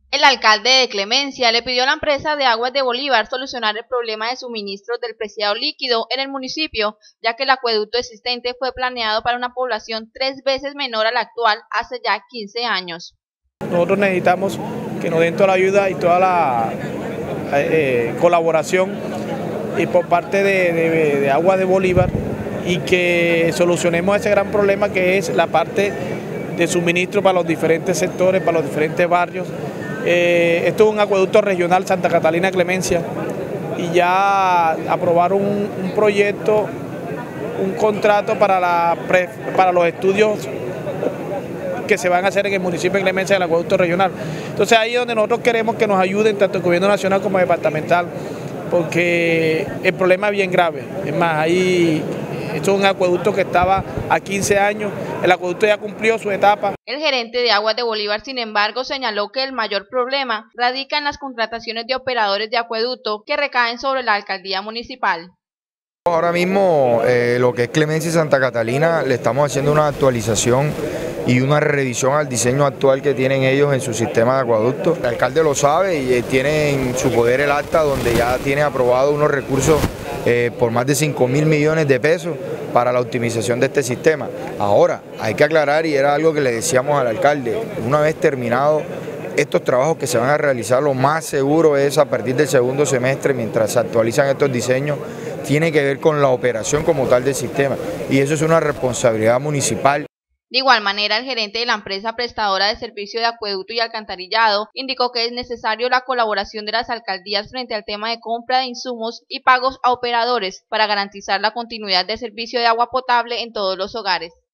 El alcalde de Clemencia le pidió a la empresa de Aguas de Bolívar solucionar el problema de suministros del preciado líquido en el municipio, ya que el acueducto existente fue planeado para una población 3 veces menor a la actual hace ya 15 años. Nosotros necesitamos que nos den toda la ayuda y toda la colaboración y por parte de Aguas de Bolívar y que solucionemos ese gran problema que es la parte de suministro para los diferentes sectores, para los diferentes barrios. Esto es un acueducto regional Santa Catalina Clemencia y ya aprobaron un proyecto, un contrato para los estudios que se van a hacer en el municipio de Clemencia del acueducto regional. Entonces ahí es donde nosotros queremos que nos ayuden tanto el gobierno nacional como departamental, porque el problema es bien grave. Es más, esto es un acueducto que estaba a 15 años, el acueducto ya cumplió su etapa. El gerente de Aguas de Bolívar, sin embargo, señaló que el mayor problema radica en las contrataciones de operadores de acueducto que recaen sobre la alcaldía municipal. Ahora mismo lo que es Clemencia y Santa Catalina le estamos haciendo una actualización y una revisión al diseño actual que tienen ellos en su sistema de acueducto. El alcalde lo sabe y tiene en su poder el acta donde ya tiene aprobado unos recursos por más de 5.000 millones de pesos para la optimización de este sistema. Ahora, hay que aclarar, y era algo que le decíamos al alcalde, una vez terminado estos trabajos que se van a realizar, lo más seguro es a partir del segundo semestre, mientras se actualizan estos diseños, tiene que ver con la operación como tal del sistema, y eso es una responsabilidad municipal. De igual manera, el gerente de la empresa prestadora de servicio de acueducto y alcantarillado indicó que es necesario la colaboración de las alcaldías frente al tema de compra de insumos y pagos a operadores para garantizar la continuidad del servicio de agua potable en todos los hogares.